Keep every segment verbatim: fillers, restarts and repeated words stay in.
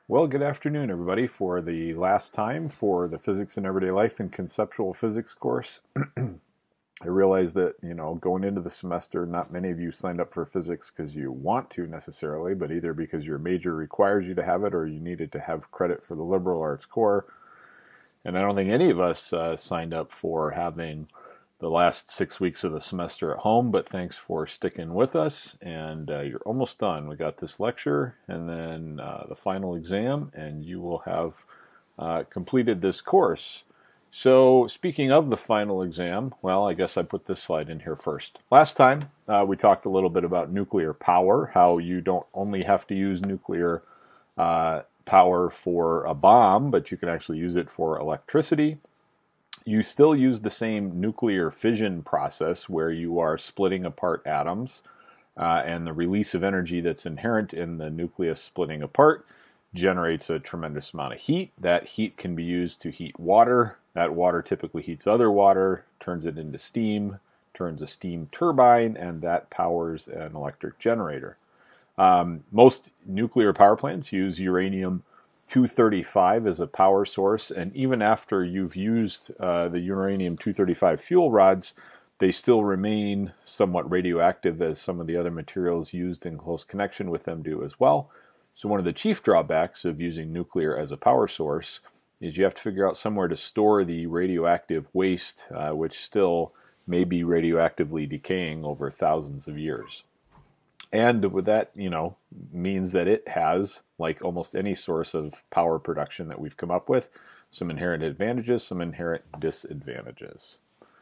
Well, good afternoon, everybody, for the last time for the Physics in Everyday Life and Conceptual Physics course. I realize that, you know, going into the semester, not many of you signed up for physics because you want to necessarily, but either because your major requires you to have it or you needed to have credit for the liberal arts core. And I don't think any of us uh, signed up for having the last six weeks of the semester at home, but thanks for sticking with us, and uh, you're almost done. We got this lecture and then uh, the final exam, and you will have uh, completed this course. So speaking of the final exam, well, I guess I put this slide in here first. Last time uh, we talked a little bit about nuclear power, how you don't only have to use nuclear uh, power for a bomb, but you can actually use it for electricity. You still use the same nuclear fission process where you are splitting apart atoms, uh, and the release of energy that's inherent in the nucleus splitting apart generates a tremendous amount of heat. That heat can be used to heat water. That water typically heats other water, turns it into steam, turns a steam turbine, and that powers an electric generator. Um, most nuclear power plants use uranium two thirty-five as a power source, and even after you've used uh, the uranium two thirty-five fuel rods, they still remain somewhat radioactive, as some of the other materials used in close connection with them do as well. So one of the chief drawbacks of using nuclear as a power source is you have to figure out somewhere to store the radioactive waste, uh, which still may be radioactively decaying over thousands of years. And with that, you know, means that it has, like almost any source of power production that we've come up with, some inherent advantages, some inherent disadvantages.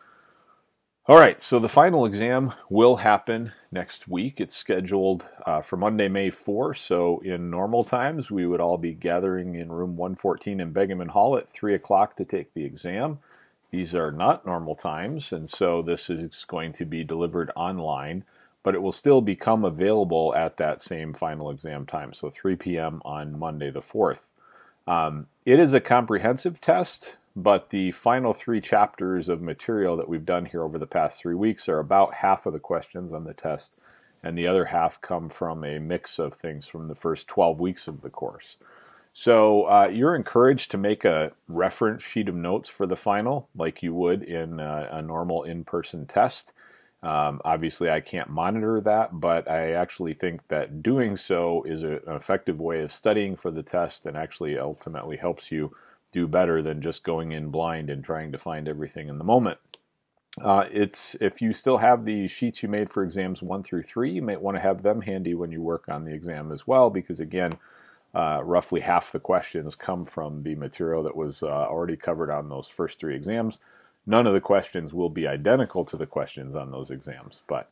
All right, so the final exam will happen next week. It's scheduled uh, for Monday, May fourth. So in normal times, we would all be gathering in room one fourteen in Begeman Hall at three o'clock to take the exam. These are not normal times, and so this is going to be delivered online, but it will still become available at that same final exam time, so three p m on Monday the fourth. Um, it is a comprehensive test, but the final three chapters of material that we've done here over the past three weeks are about half of the questions on the test, and the other half come from a mix of things from the first twelve weeks of the course. So uh, you're encouraged to make a reference sheet of notes for the final, like you would in a, a normal in-person test. Um, obviously, I can't monitor that, but I actually think that doing so is a, an effective way of studying for the test, and actually ultimately helps you do better than just going in blind and trying to find everything in the moment. Uh, it's if you still have the sheets you made for exams one through three, you might want to have them handy when you work on the exam as well, because again, uh, roughly half the questions come from the material that was uh, already covered on those first three exams. None of the questions will be identical to the questions on those exams, but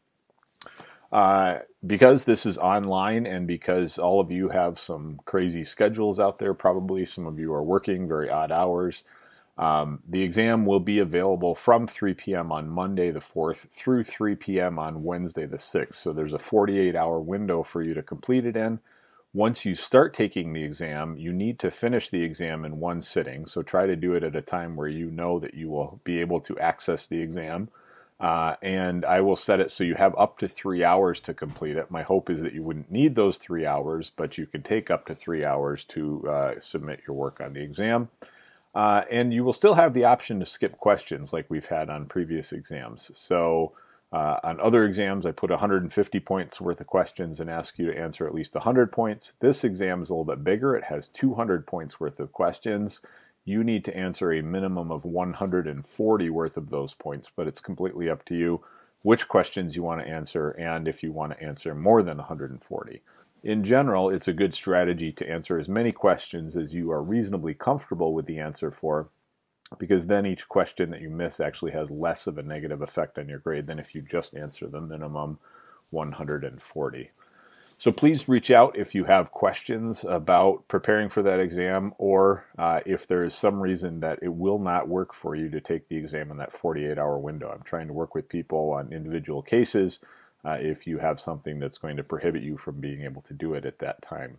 uh, because this is online and because all of you have some crazy schedules out there, probably some of you are working very odd hours, um, the exam will be available from three p m on Monday the fourth through three p m on Wednesday the sixth. So there's a forty-eight hour window for you to complete it in. Once you start taking the exam, you need to finish the exam in one sitting. So try to do it at a time where you know that you will be able to access the exam. Uh, and I will set it so you have up to three hours to complete it. My hope is that you wouldn't need those three hours, but you can take up to three hours to uh, submit your work on the exam. Uh, and you will still have the option to skip questions like we've had on previous exams. So Uh, on other exams, I put one hundred fifty points worth of questions and ask you to answer at least one hundred points. This exam is a little bit bigger. It has two hundred points worth of questions. You need to answer a minimum of one hundred forty worth of those points, but it's completely up to you which questions you want to answer and if you want to answer more than one hundred forty. In general, it's a good strategy to answer as many questions as you are reasonably comfortable with the answer for, because then each question that you miss actually has less of a negative effect on your grade than if you just answer the minimum one hundred forty. So please reach out if you have questions about preparing for that exam, or uh, if there is some reason that it will not work for you to take the exam in that forty-eight hour window. I'm trying to work with people on individual cases uh, if you have something that's going to prohibit you from being able to do it at that time.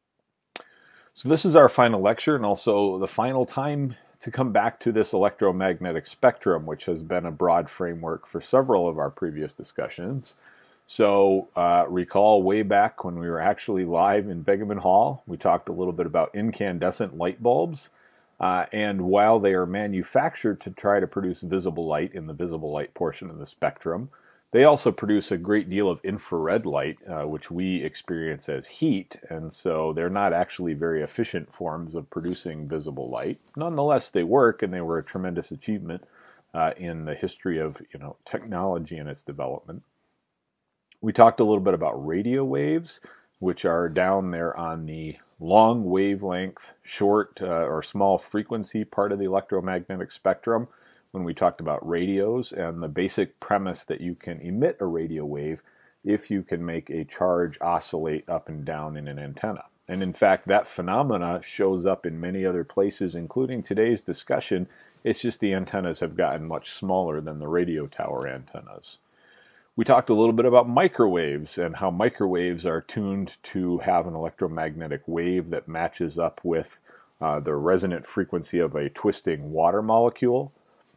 So this is our final lecture, and also the final time to come back to this electromagnetic spectrum, which has been a broad framework for several of our previous discussions. So uh, recall way back when we were actually live in Begeman Hall, we talked a little bit about incandescent light bulbs. Uh, and while they are manufactured to try to produce visible light in the visible light portion of the spectrum, they also produce a great deal of infrared light, uh, which we experience as heat. And so they're not actually very efficient forms of producing visible light. Nonetheless, they work, and they were a tremendous achievement uh, in the history of, you know, technology and its development. We talked a little bit about radio waves, which are down there on the long wavelength, short uh, or small frequency part of the electromagnetic spectrum when we talked about radios, and the basic premise that you can emit a radio wave if you can make a charge oscillate up and down in an antenna. And in fact, that phenomena shows up in many other places, including today's discussion. It's just the antennas have gotten much smaller than the radio tower antennas. We talked a little bit about microwaves and how microwaves are tuned to have an electromagnetic wave that matches up with uh, the resonant frequency of a twisting water molecule.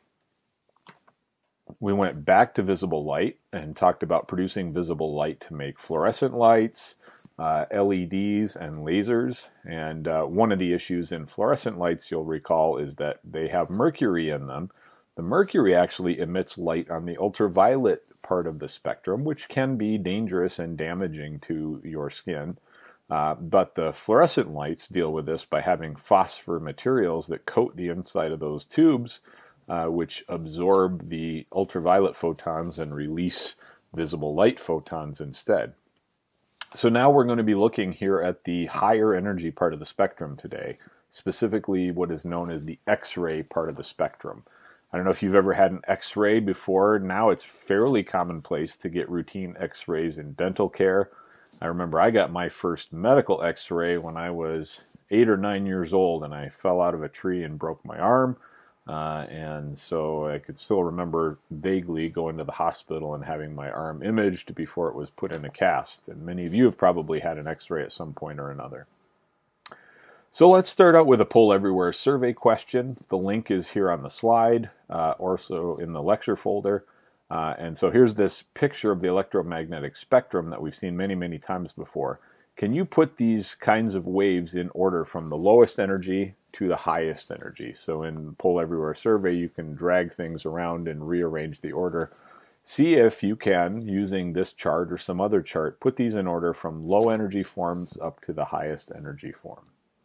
We went back to visible light and talked about producing visible light to make fluorescent lights, uh, L E Ds, and lasers. And uh, one of the issues in fluorescent lights, you'll recall, is that they have mercury in them. The mercury actually emits light on the ultraviolet part of the spectrum, which can be dangerous and damaging to your skin. Uh, but the fluorescent lights deal with this by having phosphor materials that coat the inside of those tubes, uh, which absorb the ultraviolet photons and release visible light photons instead. So now we're going to be looking here at the higher energy part of the spectrum today, specifically what is known as the X-ray part of the spectrum. I don't know if you've ever had an X-ray before. Now it's fairly commonplace to get routine X-rays in dental care. I remember I got my first medical X-ray when I was eight or nine years old, and I fell out of a tree and broke my arm. Uh, and so I could still remember vaguely going to the hospital and having my arm imaged before it was put in a cast. And many of you have probably had an X-ray at some point or another. So let's start out with a Poll Everywhere survey question. The link is here on the slide, uh, also in the lecture folder. Uh, and so here's this picture of the electromagnetic spectrum that we've seen many, many times before. Can you put these kinds of waves in order from the lowest energy to the highest energy? So in Poll Everywhere survey, you can drag things around and rearrange the order. See if you can, using this chart or some other chart, put these in order from low energy forms up to the highest energy form.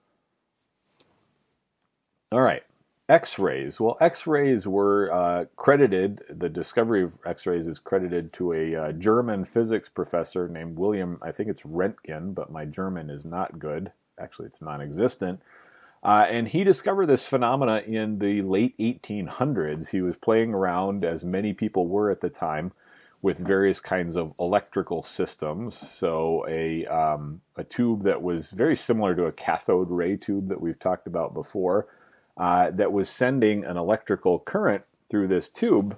All right, X-rays. Well, X-rays were uh, credited, the discovery of X-rays is credited to a uh, German physics professor named William, I think it's Röntgen, but my German is not good. Actually, it's non-existent. Uh, and he discovered this phenomena in the late eighteen hundreds. He was playing around, as many people were at the time, with various kinds of electrical systems. So a, um, a tube that was very similar to a cathode ray tube that we've talked about before, Uh, that was sending an electrical current through this tube.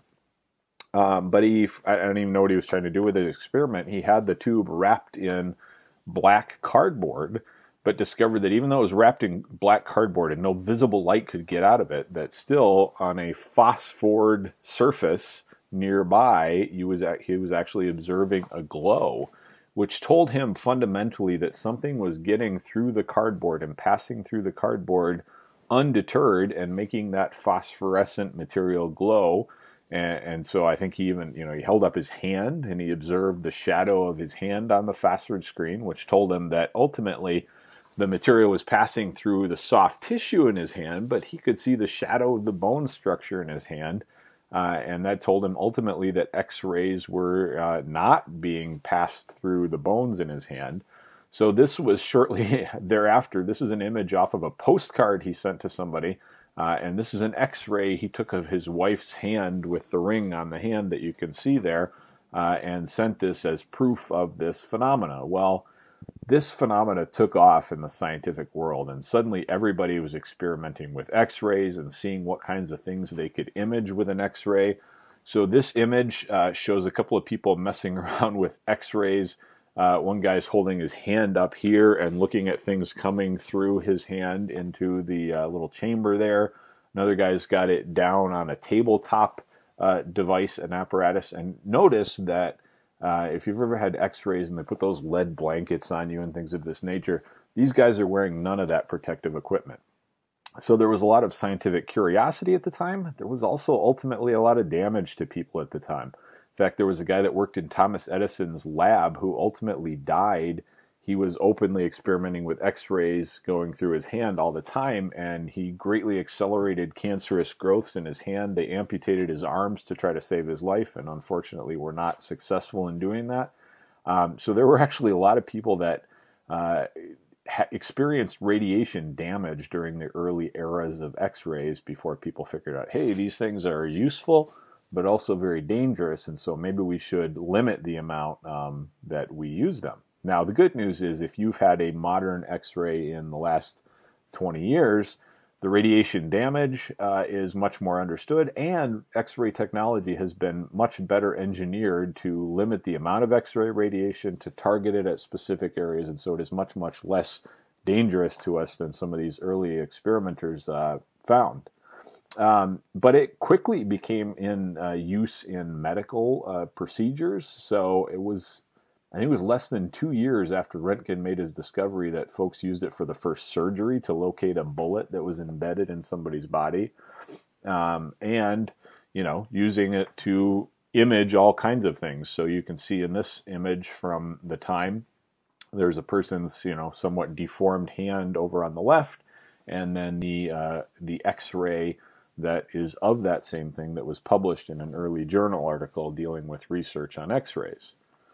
Um, but he, I don't even know what he was trying to do with his experiment. He had the tube wrapped in black cardboard, but discovered that even though it was wrapped in black cardboard and no visible light could get out of it, that still on a phosphored surface nearby, he was, he was actually observing a glow, which told him fundamentally that something was getting through the cardboard and passing through the cardboard undeterred and making that phosphorescent material glow. And, and so I think he even, you know, he held up his hand and he observed the shadow of his hand on the phosphored screen, which told him that ultimately the material was passing through the soft tissue in his hand, but he could see the shadow of the bone structure in his hand. Uh, and that told him ultimately that X-rays were uh, not being passed through the bones in his hand. So this was shortly thereafter. This is an image off of a postcard he sent to somebody. Uh, and this is an X-ray he took of his wife's hand with the ring on the hand that you can see there, uh, and sent this as proof of this phenomena. Well, this phenomena took off in the scientific world, and suddenly everybody was experimenting with X-rays and seeing what kinds of things they could image with an X-ray. So this image uh, shows a couple of people messing around with X-rays. Uh, one guy's holding his hand up here and looking at things coming through his hand into the uh, little chamber there. Another guy's got it down on a tabletop uh, device, an apparatus. And notice that Uh, if you've ever had x-rays and they put those lead blankets on you and things of this nature, these guys are wearing none of that protective equipment. So there was a lot of scientific curiosity at the time. There was also ultimately a lot of damage to people at the time. In fact, there was a guy that worked in Thomas Edison's lab who ultimately died. He was openly experimenting with x-rays going through his hand all the time, and he greatly accelerated cancerous growths in his hand. They amputated his arms to try to save his life, and unfortunately were not successful in doing that. Um, so there were actually a lot of people that uh, experienced radiation damage during the early eras of x-rays before people figured out, hey, these things are useful, but also very dangerous, and so maybe we should limit the amount um, that we use them. Now, the good news is if you've had a modern x-ray in the last twenty years, the radiation damage uh, is much more understood, and x-ray technology has been much better engineered to limit the amount of x-ray radiation, to target it at specific areas, and so it is much, much less dangerous to us than some of these early experimenters uh, found. Um, but it quickly became in uh, use in medical uh, procedures, so it was... I think it was less than two years after Röntgen made his discovery that folks used it for the first surgery to locate a bullet that was embedded in somebody's body. Um, and, you know, using it to image all kinds of things. So you can see in this image from the time, there's a person's, you know, somewhat deformed hand over on the left, and then the, uh, the x-ray that is of that same thing that was published in an early journal article dealing with research on x-rays.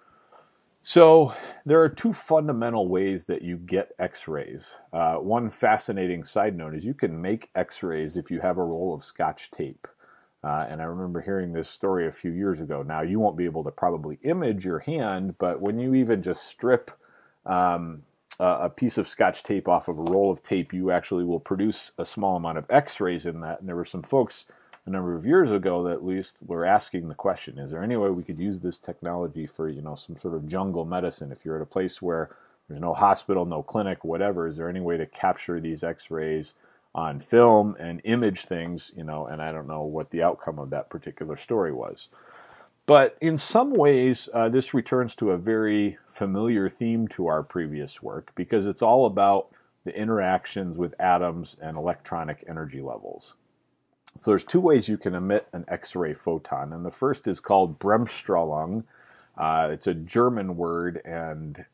So there are two fundamental ways that you get x-rays. Uh, one fascinating side note is you can make x-rays if you have a roll of Scotch tape. Uh, and I remember hearing this story a few years ago. Now, you won't be able to probably image your hand, but when you even just strip um, a piece of Scotch tape off of a roll of tape, you actually will produce a small amount of x-rays in that. And there were some folks a number of years ago that at least were asking the question, is there any way we could use this technology for, you know, some sort of jungle medicine? If you're at a place where there's no hospital, no clinic, whatever, is there any way to capture these x-rays on film and image things, you know? And I don't know what the outcome of that particular story was. But in some ways, uh, this returns to a very familiar theme to our previous work, because it's all about the interactions with atoms and electronic energy levels. So there's two ways you can emit an X-ray photon, and the first is called Bremsstrahlung. Uh, it's a German word, and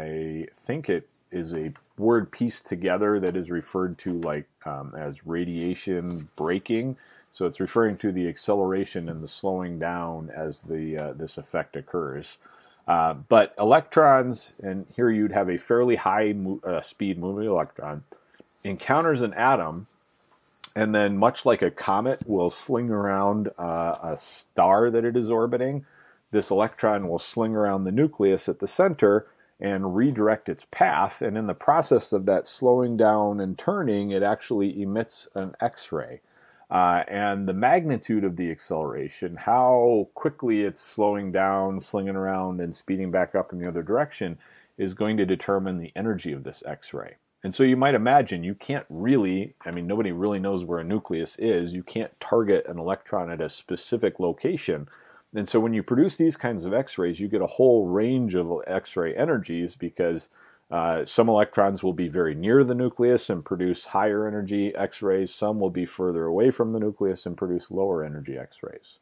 I think it is a word pieced together that is referred to like um, as radiation braking. So it's referring to the acceleration and the slowing down as the uh, this effect occurs. Uh, but electrons, and here you'd have a fairly high mo uh, speed moving electron, encounters an atom, and then much like a comet will sling around uh, a star that it is orbiting, this electron will sling around the nucleus at the center and redirect its path. And in the process of that slowing down and turning, it actually emits an X-ray. Uh, and the magnitude of the acceleration, how quickly it's slowing down, slinging around, and speeding back up in the other direction, is going to determine the energy of this X-ray. And so you might imagine you can't really, I mean, nobody really knows where a nucleus is. You can't target an electron at a specific location. And so when you produce these kinds of X-rays, you get a whole range of X-ray energies, because uh, some electrons will be very near the nucleus and produce higher energy X-rays. Some will be further away from the nucleus and produce lower energy X-rays.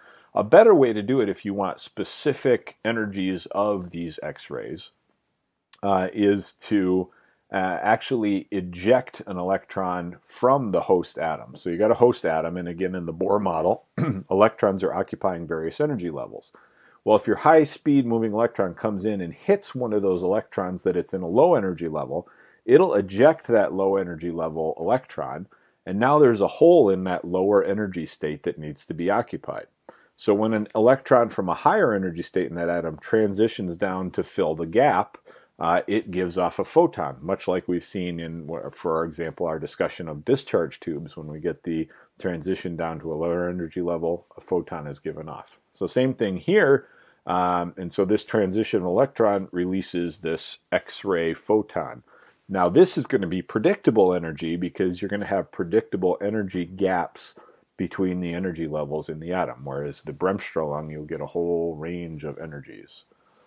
A better way to do it, if you want specific energies of these X-rays, uh, is to Uh, actually eject an electron from the host atom. So you got a host atom, and again in the Bohr model, electrons are occupying various energy levels. Well, if your high-speed moving electron comes in and hits one of those electrons that it's in a low energy level, it'll eject that low energy level electron, and now there's a hole in that lower energy state that needs to be occupied. So when an electron from a higher energy state in that atom transitions down to fill the gap, Uh, it gives off a photon, much like we've seen in, for example, our discussion of discharge tubes. When we get the transition down to a lower energy level, a photon is given off. So same thing here, um, and so this transition electron releases this X-ray photon. Now this is going to be predictable energy, because you're going to have predictable energy gaps between the energy levels in the atom, whereas the Bremsstrahlung, you'll get a whole range of energies.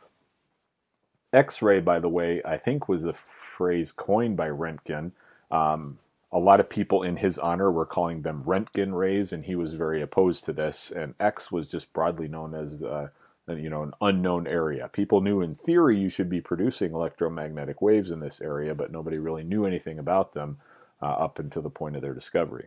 X-ray, by the way, I think was the phrase coined by Röntgen. Um, a lot of people in his honor were calling them Röntgen rays, and he was very opposed to this. And X was just broadly known as, uh, you know, an unknown area. People knew in theory you should be producing electromagnetic waves in this area, but nobody really knew anything about them uh, up until the point of their discovery.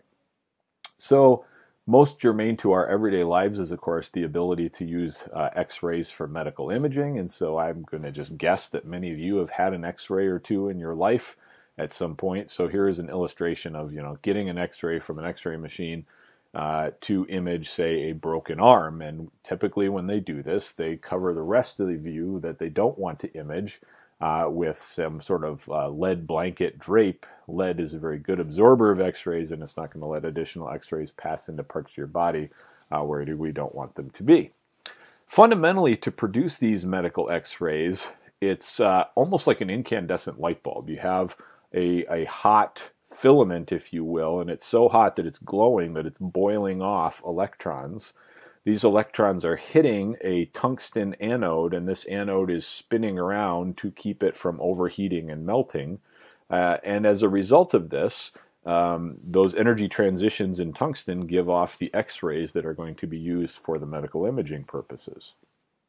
So most germane to our everyday lives is, of course, the ability to use uh, X-rays for medical imaging. And so I'm going to just guess that many of you have had an X-ray or two in your life at some point. So here is an illustration of, you know, getting an X-ray from an X-ray machine uh, to image, say, a broken arm. And typically when they do this, they cover the rest of the view that they don't want to image uh, with some sort of uh, lead blanket drape. Lead is a very good absorber of X-rays, and it's not going to let additional X-rays pass into parts of your body uh, where we don't want them to be. Fundamentally, to produce these medical X-rays, it's uh, almost like an incandescent light bulb. You have a, a hot filament, if you will, and it's so hot that it's glowing, that it's boiling off electrons. These electrons are hitting a tungsten anode, and this anode is spinning around to keep it from overheating and melting. Uh, and as a result of this, um, those energy transitions in tungsten give off the X-rays that are going to be used for the medical imaging purposes.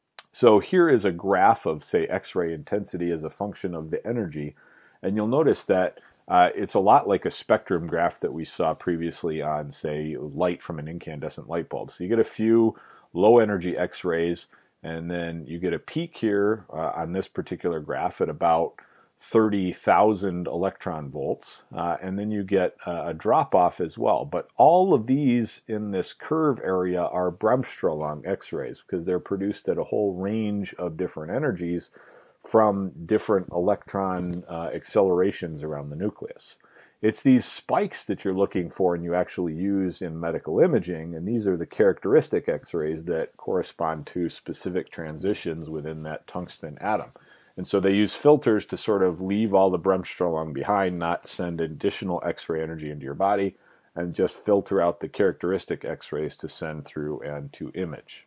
So here is a graph of, say, X-ray intensity as a function of the energy. And you'll notice that uh, it's a lot like a spectrum graph that we saw previously on, say, light from an incandescent light bulb. So you get a few low energy X-rays, and then you get a peak here uh, on this particular graph at about thirty thousand electron volts, uh, and then you get uh, a drop-off as well. But all of these in this curve area are Bremsstrahlung X-rays because they're produced at a whole range of different energies from different electron uh, accelerations around the nucleus. It's these spikes that you're looking for and you actually use in medical imaging, and these are the characteristic X-rays that correspond to specific transitions within that tungsten atom. And so they use filters to sort of leave all the Bremsstrahlung behind, not send additional X-ray energy into your body, and just filter out the characteristic X-rays to send through and to image.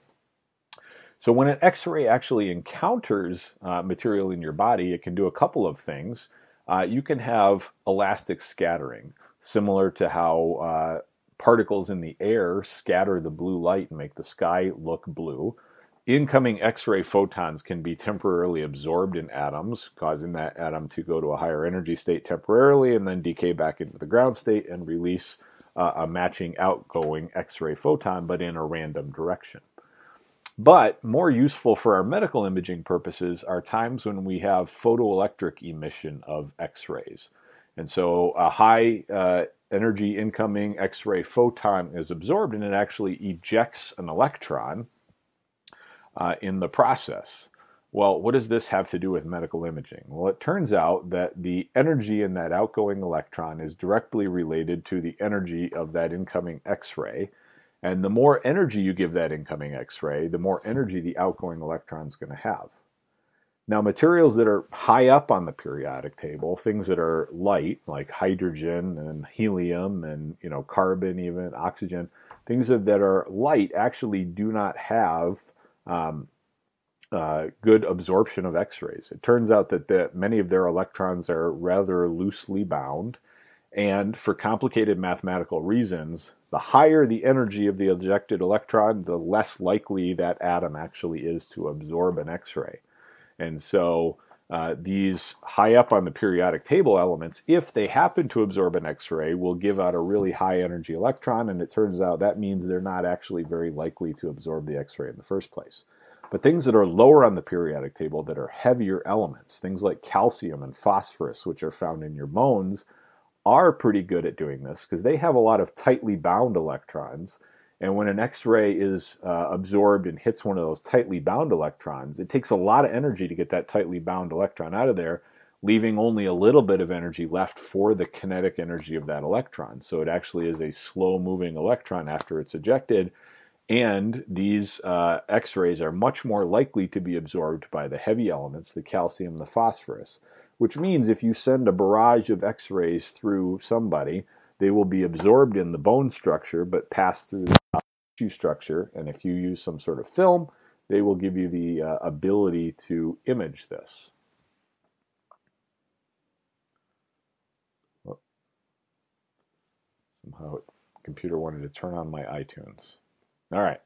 So when an X-ray actually encounters uh, material in your body, it can do a couple of things. Uh, you can have elastic scattering, similar to how uh, particles in the air scatter the blue light and make the sky look blue. Incoming X-ray photons can be temporarily absorbed in atoms, causing that atom to go to a higher energy state temporarily and then decay back into the ground state and release uh, a matching outgoing X-ray photon, but in a random direction. But more useful for our medical imaging purposes are times when we have photoelectric emission of X-rays. And so a high uh, energy incoming X-ray photon is absorbed and it actually ejects an electron uh, in the process. Well, what does this have to do with medical imaging? Well, it turns out that the energy in that outgoing electron is directly related to the energy of that incoming X-ray. And the more energy you give that incoming X-ray, the more energy the outgoing electron is going to have. Now, materials that are high up on the periodic table, things that are light, like hydrogen and helium and, you know, carbon, even oxygen, things that are light actually do not have um, uh, good absorption of X-rays. It turns out that the, many of their electrons are rather loosely bound. And for complicated mathematical reasons, the higher the energy of the ejected electron, the less likely that atom actually is to absorb an X-ray. And so uh, these high up on the periodic table elements, if they happen to absorb an X-ray, will give out a really high energy electron, and it turns out that means they're not actually very likely to absorb the X-ray in the first place. But things that are lower on the periodic table that are heavier elements, things like calcium and phosphorus, which are found in your bones, are pretty good at doing this because they have a lot of tightly bound electrons. And when an X-ray is uh, absorbed and hits one of those tightly bound electrons, it takes a lot of energy to get that tightly bound electron out of there, leaving only a little bit of energy left for the kinetic energy of that electron. So it actually is a slow-moving electron after it's ejected, and these uh, X-rays are much more likely to be absorbed by the heavy elements, the calcium, the phosphorus, which means if you send a barrage of X-rays through somebody, they will be absorbed in the bone structure but pass through the tissue structure. And if you use some sort of film, they will give you the uh, ability to image this. Oh, somehow the computer wanted to turn on my iTunes. All right.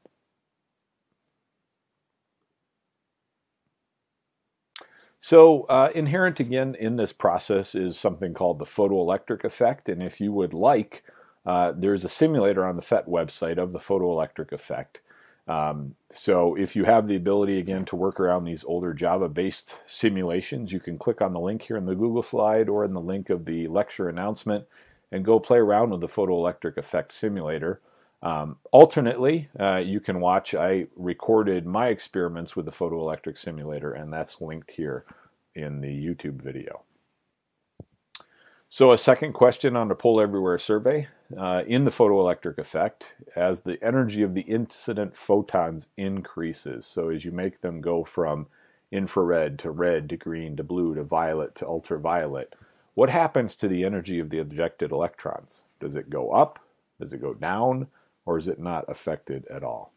So uh, inherent again in this process is something called the photoelectric effect. And if you would like, uh, there's a simulator on the F E T website of the photoelectric effect. Um, so if you have the ability again to work around these older Java-based simulations, you can click on the link here in the Google slide or in the link of the lecture announcement and go play around with the photoelectric effect simulator. Um, alternately, uh, you can watch, I recorded my experiments with the photoelectric simulator, and that's linked here in the YouTube video. So a second question on the Poll Everywhere survey. Uh, in the photoelectric effect, as the energy of the incident photons increases, so as you make them go from infrared to red to green to blue to violet to ultraviolet, what happens to the energy of the ejected electrons? Does it go up? Does it go down? Or is it not affected at all?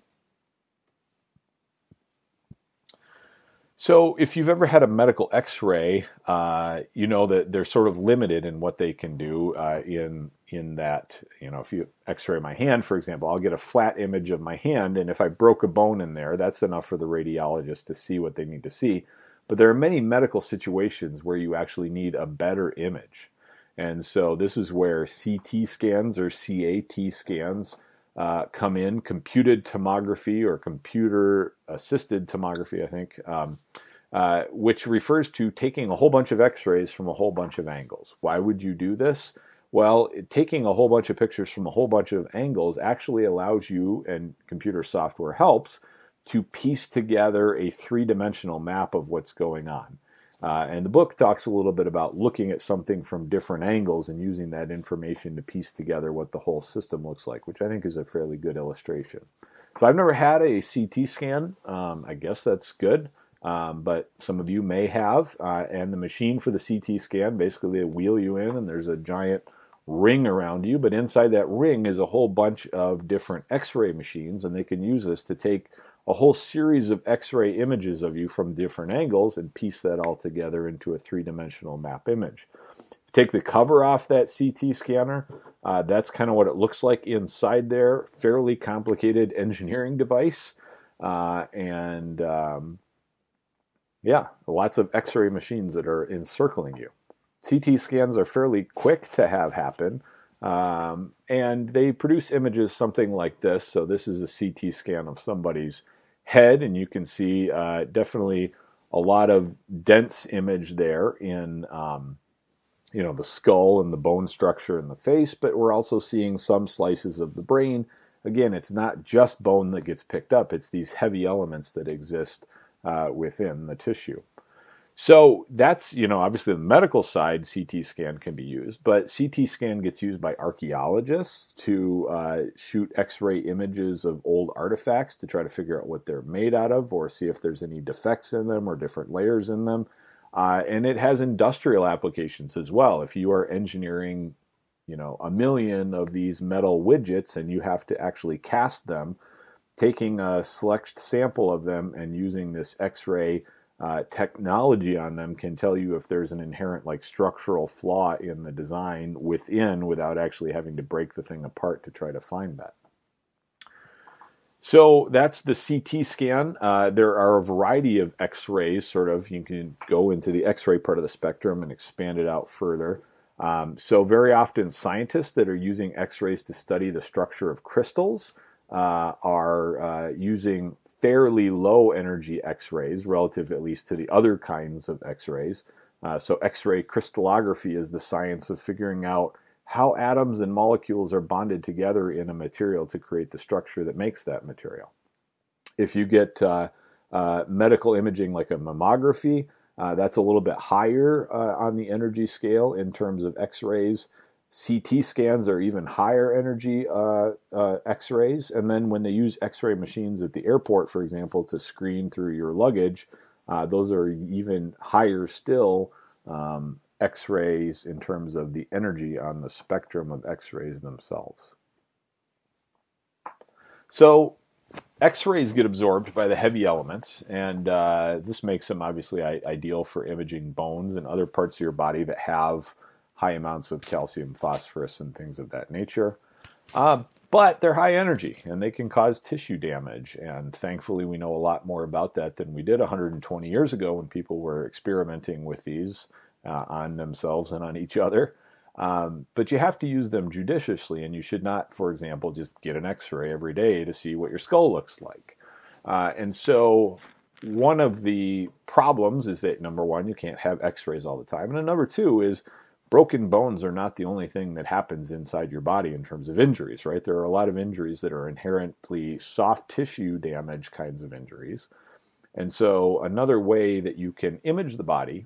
So if you've ever had a medical x-ray, uh, you know that they're sort of limited in what they can do uh, in, in that, you know, if you x-ray my hand, for example, I'll get a flat image of my hand, and if I broke a bone in there, that's enough for the radiologist to see what they need to see. But there are many medical situations where you actually need a better image. And so this is where C T scans or C A T scans Uh, come in, computed tomography or computer-assisted tomography, I think, um, uh, which refers to taking a whole bunch of x-rays from a whole bunch of angles. Why would you do this? Well, it, taking a whole bunch of pictures from a whole bunch of angles actually allows you, and computer software helps, to piece together a three-dimensional map of what's going on. Uh, and the book talks a little bit about looking at something from different angles and using that information to piece together what the whole system looks like, which I think is a fairly good illustration. So I've never had a C T scan. Um, I guess that's good, um, but some of you may have. Uh, and the machine for the C T scan, basically they wheel you in and there's a giant ring around you, but inside that ring is a whole bunch of different x-ray machines, and they can use this to take a whole series of x-ray images of you from different angles and piece that all together into a three-dimensional map image. Take the cover off that C T scanner. Uh, that's kind of what it looks like inside there. Fairly complicated engineering device. Uh, and um, yeah, lots of x-ray machines that are encircling you. C T scans are fairly quick to have happen. Um, and they produce images something like this. So this is a C T scan of somebody's head, and you can see uh, definitely a lot of dense image there in um, you know, the skull and the bone structure in the face, but we're also seeing some slices of the brain. Again, it's not just bone that gets picked up, it's these heavy elements that exist uh, within the tissue. So that's, you know, obviously the medical side, C T scan can be used, but C T scan gets used by archaeologists to uh, shoot x-ray images of old artifacts to try to figure out what they're made out of or see if there's any defects in them or different layers in them. Uh, and it has industrial applications as well. If you are engineering, you know, a million of these metal widgets and you have to actually cast them, taking a select sample of them and using this x-ray Uh, technology on them can tell you if there's an inherent like structural flaw in the design within without actually having to break the thing apart to try to find that. So that's the C T scan. Uh, there are a variety of x-rays, sort of. You can go into the x-ray part of the spectrum and expand it out further. Um, so very often scientists that are using x-rays to study the structure of crystals uh, are uh, using fairly low energy x-rays relative at least to the other kinds of x-rays. Uh, so x-ray crystallography is the science of figuring out how atoms and molecules are bonded together in a material to create the structure that makes that material. If you get uh, uh, medical imaging like a mammography, uh, that's a little bit higher uh, on the energy scale in terms of x-rays. C T scans are even higher energy uh, uh, x-rays, and then when they use x-ray machines at the airport, for example, to screen through your luggage, uh, those are even higher still um, X-rays in terms of the energy on the spectrum of X-rays themselves. So X-rays get absorbed by the heavy elements, and uh, this makes them obviously ideal for imaging bones and other parts of your body that have high amounts of calcium, phosphorus, and things of that nature. Uh, but they're high energy, and they can cause tissue damage, and thankfully we know a lot more about that than we did one hundred twenty years ago when people were experimenting with these uh, on themselves and on each other. Um, but you have to use them judiciously, and you should not, for example, just get an X-ray every day to see what your skull looks like. Uh, and so one of the problems is that, number one, you can't have X-rays all the time. And number two is broken bones are not the only thing that happens inside your body in terms of injuries, right? There are a lot of injuries that are inherently soft tissue damage kinds of injuries. And so another way that you can image the body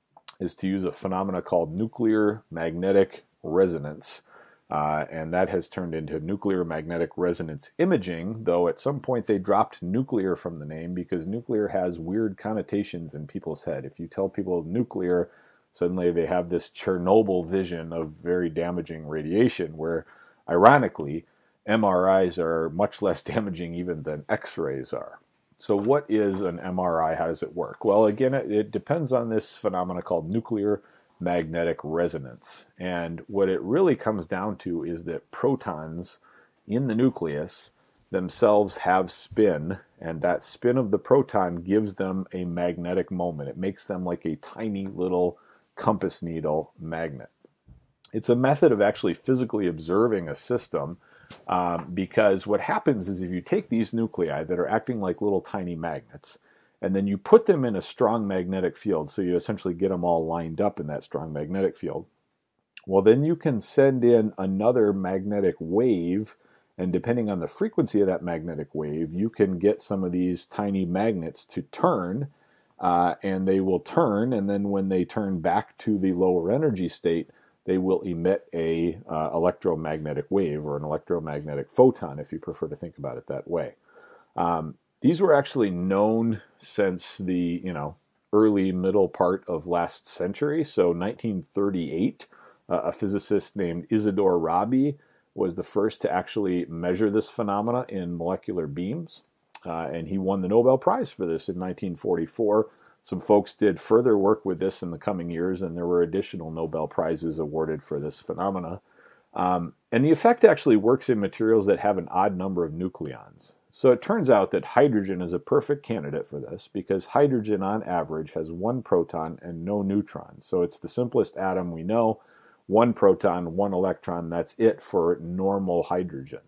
is to use a phenomena called nuclear magnetic resonance. Uh, and that has turned into nuclear magnetic resonance imaging, though at some point they dropped nuclear from the name because nuclear has weird connotations in people's head. If you tell people nuclear, suddenly they have this Chernobyl vision of very damaging radiation, where ironically, M R Is are much less damaging even than X-rays are. So what is an M R I? How does it work? Well, again, it, it depends on this phenomena called nuclear magnetic resonance. And what it really comes down to is that protons in the nucleus themselves have spin, and that spin of the proton gives them a magnetic moment. It makes them like a tiny little compass needle magnet. It's a method of actually physically observing a system. Um, because what happens is if you take these nuclei that are acting like little tiny magnets, and then you put them in a strong magnetic field, so you essentially get them all lined up in that strong magnetic field, well, then you can send in another magnetic wave, and depending on the frequency of that magnetic wave, you can get some of these tiny magnets to turn, uh, and they will turn, and then when they turn back to the lower energy state, they will emit a uh, electromagnetic wave, or an electromagnetic photon, if you prefer to think about it that way. Um, these were actually known since the you know early middle part of last century. So nineteen thirty-eight, uh, a physicist named Isidore Rabi was the first to actually measure this phenomena in molecular beams, uh, and he won the Nobel Prize for this in nineteen forty-four. Some folks did further work with this in the coming years, and there were additional Nobel Prizes awarded for this phenomena. Um, and the effect actually works in materials that have an odd number of nucleons. So it turns out that hydrogen is a perfect candidate for this because hydrogen on average has one proton and no neutrons. So it's the simplest atom we know, one proton, one electron, that's it for normal hydrogen.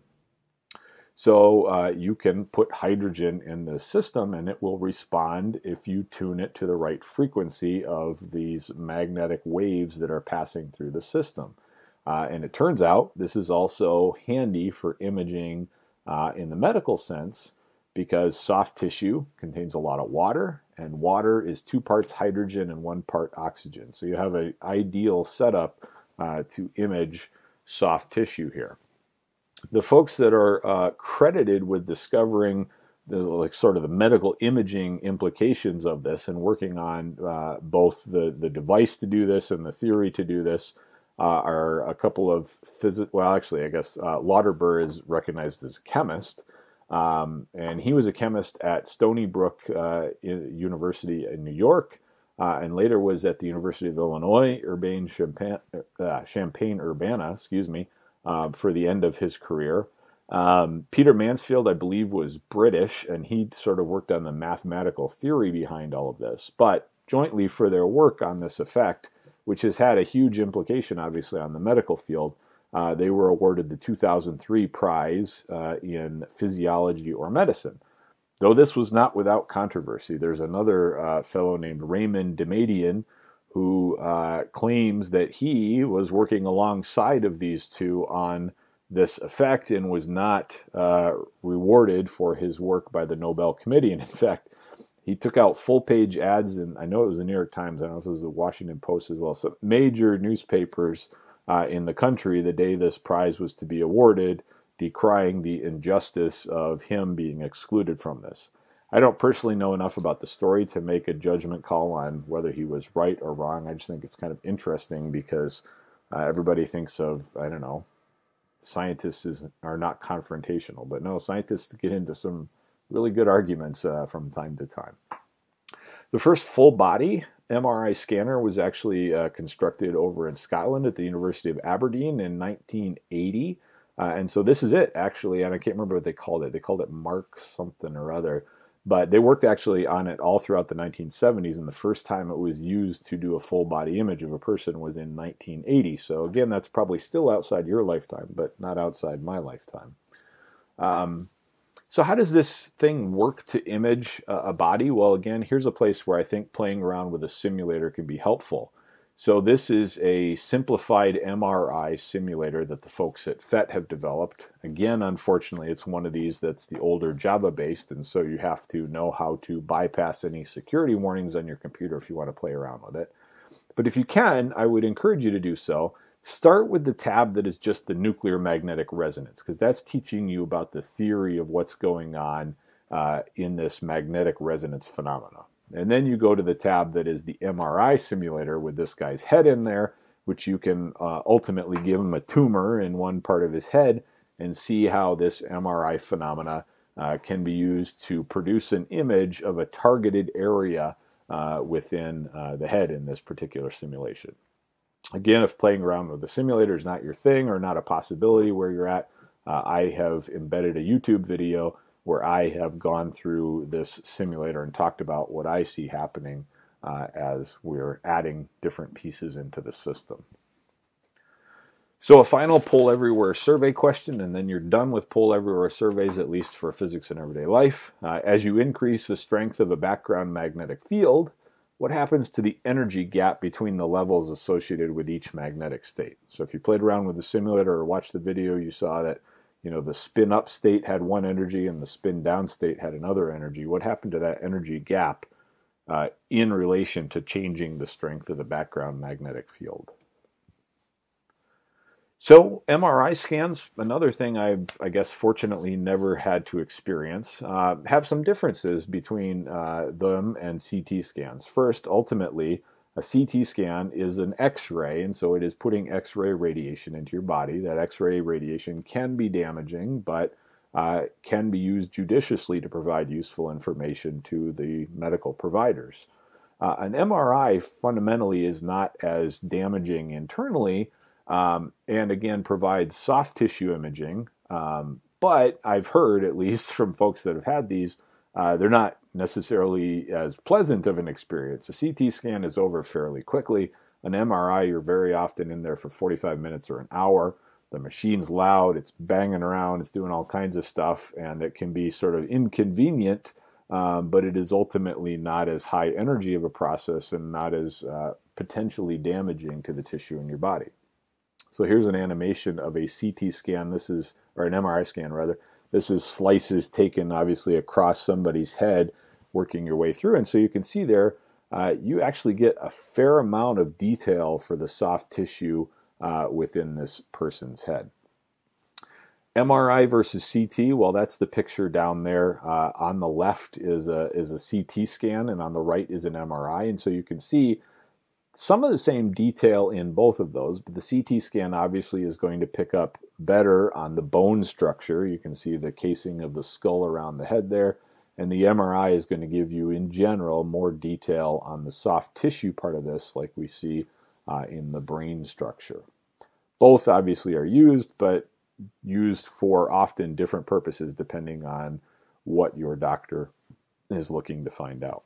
So uh, you can put hydrogen in the system and it will respond if you tune it to the right frequency of these magnetic waves that are passing through the system. Uh, and it turns out this is also handy for imaging uh, in the medical sense because soft tissue contains a lot of water, and water is two parts hydrogen and one part oxygen. So you have an ideal setup uh, to image soft tissue here. The folks that are uh, credited with discovering the like sort of the medical imaging implications of this and working on uh, both the, the device to do this and the theory to do this uh, are a couple of physics. Well, actually, I guess uh, Lauterbur is recognized as a chemist, um, and he was a chemist at Stony Brook uh, University in New York, uh, and later was at the University of Illinois, Urbana-Champaign, uh, Champaign-Urbana, excuse me. Uh, for the end of his career. Um, Peter Mansfield, I believe, was British, and he sort of worked on the mathematical theory behind all of this. But jointly for their work on this effect, which has had a huge implication, obviously, on the medical field, uh, they were awarded the two thousand three prize uh, in physiology or medicine. Though this was not without controversy. There's another uh, fellow named Raymond Damadian who uh, claims that he was working alongside of these two on this effect and was not uh, rewarded for his work by the Nobel Committee. And in fact, he took out full-page ads, and I know it was the New York Times, I don't know if it was the Washington Post as well, so major newspapers uh, in the country the day this prize was to be awarded, decrying the injustice of him being excluded from this. I don't personally know enough about the story to make a judgment call on whether he was right or wrong. I just think it's kind of interesting because uh, everybody thinks of, I don't know, scientists is, are not confrontational. But no, scientists get into some really good arguments uh, from time to time. The first full body M R I scanner was actually uh, constructed over in Scotland at the University of Aberdeen in nineteen eighty. Uh, and so this is it, actually, and I can't remember what they called it. They called it Mark something or other. But they worked actually on it all throughout the nineteen seventies, and the first time it was used to do a full body image of a person was in nineteen eighty. So again, that's probably still outside your lifetime, but not outside my lifetime. Um, so how does this thing work to image a body? Well, again, here's a place where I think playing around with a simulator can be helpful. So this is a simplified M R I simulator that the folks at F E T have developed. Again, unfortunately, it's one of these that's the older Java-based, and so you have to know how to bypass any security warnings on your computer if you want to play around with it. But if you can, I would encourage you to do so. Start with the tab that is just the nuclear magnetic resonance, because that's teaching you about the theory of what's going on uh, in this magnetic resonance phenomena. And then you go to the tab that is the M R I simulator with this guy's head in there, which you can uh, ultimately give him a tumor in one part of his head and see how this M R I phenomena uh, can be used to produce an image of a targeted area uh, within uh, the head in this particular simulation. Again, if playing around with the simulator is not your thing or not a possibility where you're at, uh, I have embedded a YouTube video where I have gone through this simulator and talked about what I see happening uh, as we're adding different pieces into the system. So a final Poll Everywhere survey question, and then you're done with Poll Everywhere surveys, at least for physics and everyday life. Uh, as you increase the strength of a background magnetic field, what happens to the energy gap between the levels associated with each magnetic state? So if you played around with the simulator or watched the video, you saw that you know, the spin up state had one energy and the spin down state had another energy. What happened to that energy gap uh, in relation to changing the strength of the background magnetic field? So M R I scans, another thing I've, I guess, fortunately never had to experience, uh, have some differences between uh, them and C T scans. First, ultimately, a C T scan is an X-ray, and so it is putting X-ray radiation into your body. That X-ray radiation can be damaging, but uh, can be used judiciously to provide useful information to the medical providers. Uh, an M R I fundamentally is not as damaging internally, um, and again provides soft tissue imaging, um, but I've heard, at least from folks that have had these, Uh, they're not necessarily as pleasant of an experience. A C T scan is over fairly quickly. An M R I, you're very often in there for forty-five minutes or an hour. The machine's loud, it's banging around, it's doing all kinds of stuff, and it can be sort of inconvenient, um, but it is ultimately not as high energy of a process and not as uh, potentially damaging to the tissue in your body. So here's an animation of a C T scan. This is, or an M R I scan rather. This is slices taken obviously across somebody's head, working your way through. And so you can see there, uh, you actually get a fair amount of detail for the soft tissue uh, within this person's head. M R I versus C T, well, that's the picture down there. Uh, on the left is a, is a C T scan, and on the right is an M R I. And so you can see some of the same detail in both of those, but the C T scan obviously is going to pick up better on the bone structure. You can see the casing of the skull around the head there, and the M R I is going to give you, in general, more detail on the soft tissue part of this, like we see uh, in the brain structure. Both obviously are used, but used for often different purposes depending on what your doctor is looking to find out.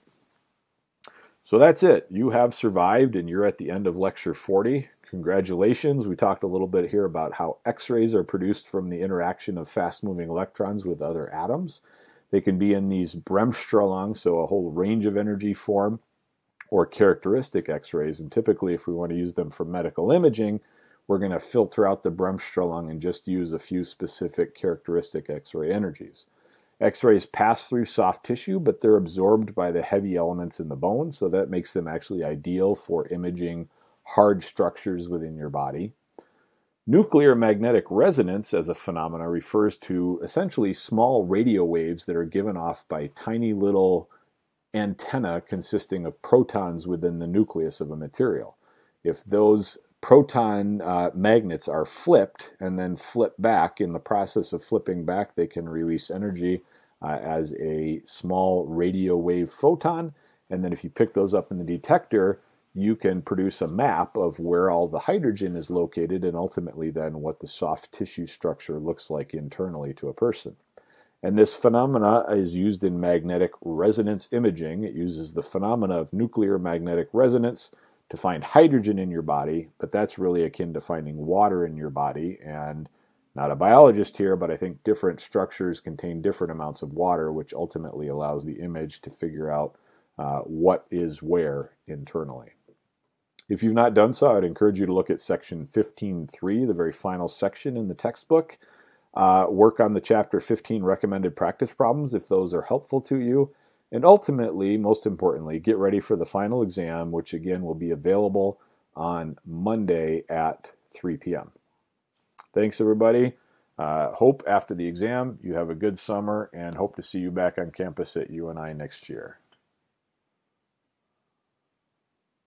So that's it. You have survived and you're at the end of lecture forty. Congratulations. We talked a little bit here about how X-rays are produced from the interaction of fast-moving electrons with other atoms. They can be in these Bremsstrahlung, so a whole range of energy form, or characteristic X-rays. And typically, if we want to use them for medical imaging, we're going to filter out the Bremsstrahlung and just use a few specific characteristic X-ray energies. X-rays pass through soft tissue, but they're absorbed by the heavy elements in the bone, so that makes them actually ideal for imaging hard structures within your body. Nuclear magnetic resonance as a phenomena refers to essentially small radio waves that are given off by tiny little antennae consisting of protons within the nucleus of a material. If those proton uh, magnets are flipped and then flip back, in the process of flipping back, they can release energy uh, as a small radio wave photon. And then if you pick those up in the detector, you can produce a map of where all the hydrogen is located and ultimately then what the soft tissue structure looks like internally to a person. And this phenomena is used in magnetic resonance imaging. It uses the phenomena of nuclear magnetic resonance to find hydrogen in your body, but that's really akin to finding water in your body. And not a biologist here, but I think different structures contain different amounts of water, which ultimately allows the image to figure out uh, what is where internally. If you've not done so, I'd encourage you to look at section fifteen point three, the very final section in the textbook. Uh, work on the chapter fifteen recommended practice problems if those are helpful to you. And ultimately, most importantly, get ready for the final exam, which again will be available on Monday at three p m Thanks, everybody. Uh, hope after the exam you have a good summer and hope to see you back on campus at U N I next year.